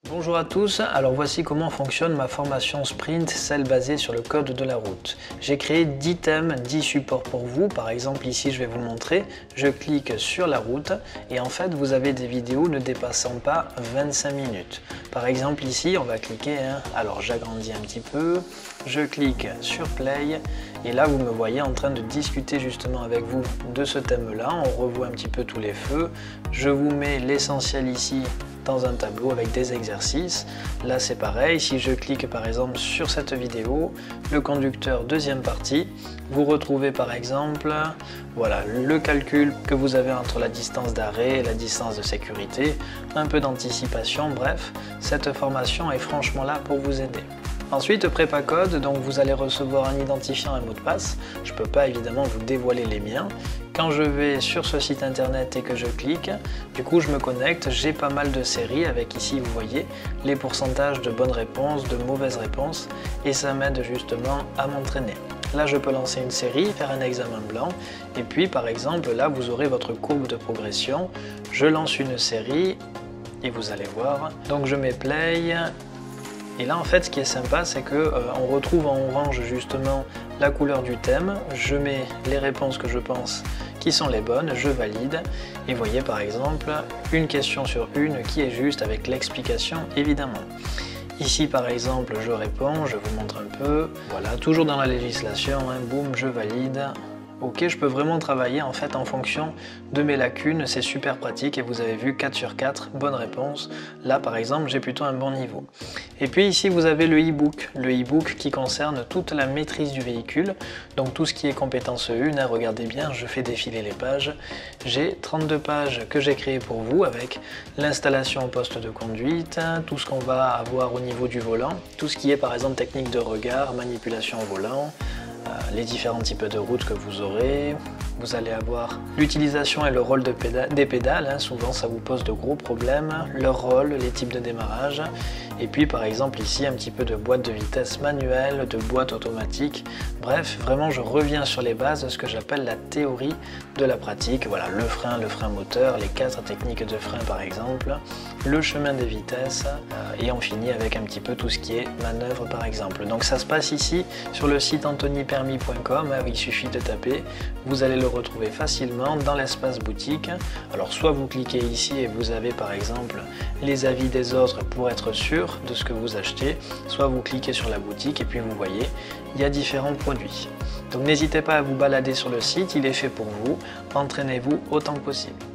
Bonjour à tous, alors voici comment fonctionne ma formation Sprint, celle basée sur le code de la route. J'ai créé 10 thèmes, 10 supports pour vous, par exemple ici je vais vous le montrer, je clique sur la route et en fait vous avez des vidéos ne dépassant pas 25 minutes. Par exemple ici on va cliquer, alors j'agrandis un petit peu, je clique sur play et là vous me voyez en train de discuter justement avec vous de ce thème là, on revoit un petit peu tous les feux, je vous mets l'essentiel ici dans un tableau avec des exercices. Là c'est pareil, si je clique par exemple sur cette vidéo, le conducteur deuxième partie, vous retrouvez par exemple voilà, le calcul que vous avez entre la distance d'arrêt et la distance de sécurité, un peu d'anticipation, bref, cette formation est franchement là pour vous aider. Ensuite, prépa code, donc vous allez recevoir un identifiant et un mot de passe. Je ne peux pas évidemment vous dévoiler les miens. Quand je vais sur ce site internet et que je clique, du coup je me connecte, j'ai pas mal de séries avec ici vous voyez les pourcentages de bonnes réponses, de mauvaises réponses et ça m'aide justement à m'entraîner. Là je peux lancer une série, faire un examen blanc et puis par exemple là vous aurez votre courbe de progression. Je lance une série et vous allez voir, donc je mets play. Et là en fait ce qui est sympa c'est que on retrouve en orange justement la couleur du thème, je mets les réponses que je pense qui sont les bonnes, je valide et vous voyez par exemple une question sur une qui est juste avec l'explication évidemment. Ici par exemple je réponds, je vous montre un peu, voilà toujours dans la législation, boum je valide. Ok, je peux vraiment travailler en fait en fonction de mes lacunes, c'est super pratique et vous avez vu 4 sur 4, bonne réponse. Là par exemple j'ai plutôt un bon niveau. Et puis ici vous avez le e-book qui concerne toute la maîtrise du véhicule, donc tout ce qui est compétence 1, regardez bien, je fais défiler les pages. J'ai 32 pages que j'ai créées pour vous avec l'installation au poste de conduite, tout ce qu'on va avoir au niveau du volant, tout ce qui est par exemple technique de regard, manipulation au volant, les différents types de routes que vous aurez. Vous allez avoir l'utilisation et le rôle des pédales, souvent ça vous pose de gros problèmes, leur rôle, les types de démarrage, et puis par exemple ici un petit peu de boîte de vitesse manuelle, de boîte automatique, bref, vraiment je reviens sur les bases de ce que j'appelle la théorie de la pratique, voilà, le frein moteur, les 4 techniques de frein par exemple, le chemin des vitesses, et on finit avec un petit peu tout ce qui est manœuvre par exemple. Donc ça se passe ici sur le site anthonypermis.com, il suffit de taper, vous allez le retrouver facilement dans l'espace boutique. Alors soit vous cliquez ici et vous avez par exemple les avis des autres pour être sûr de ce que vous achetez, soit vous cliquez sur la boutique et puis vous voyez, il y a différents produits. Donc n'hésitez pas à vous balader sur le site, il est fait pour vous, entraînez-vous autant que possible.